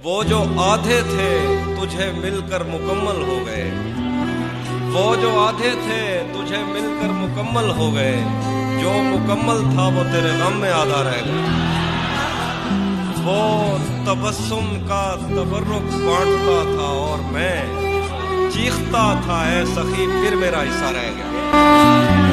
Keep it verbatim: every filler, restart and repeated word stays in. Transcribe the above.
वो जो आधे थे तुझे मिलकर मुकम्मल हो गए, वो जो आधे थे तुझे मिलकर मुकम्मल हो गए, जो मुकम्मल था वो तेरे गम में आधा रह गया। वो तबस्सुम का तबर्रुक बांटता था और मैं चीखता था, ऐ सखी फिर मेरा हिस्सा रह गया।